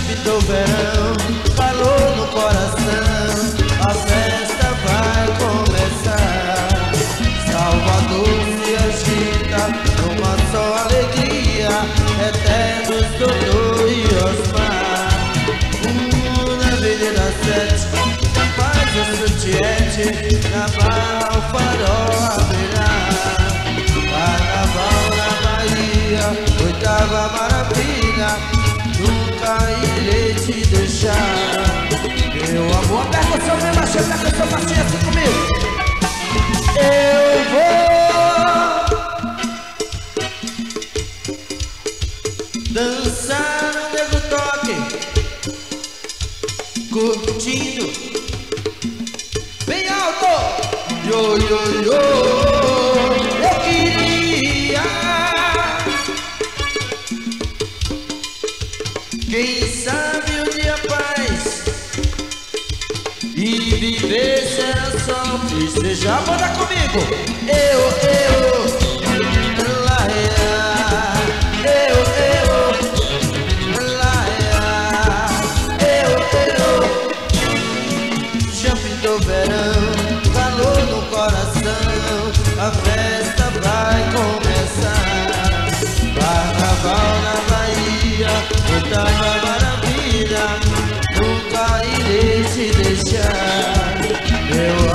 pintou verão, calor no coração, a festa vai começar. Salvador se agita numa só alegria, eternos Dodô e Osmar. Na Avenida 7 faz o sutiete, na Barra o farol haverá. Carnaval na Bahia, oitava maravilha, nunca irei te deixar. Meu amor, aperta o seu bem baixinho, aperta o seu baixinho assim comigo. Eu vou dançar no nego toque, curtindo bem alto. Yo, yo, yo. Eu queria, quem sabe um dia paz e viver será só festejar. Banda comigo. Eu, lá, lá, já pintou verão, calor no coração, a festa vai começar. Carnaval na Bahia, oitava maravilha, nunca irei te deixar. Meu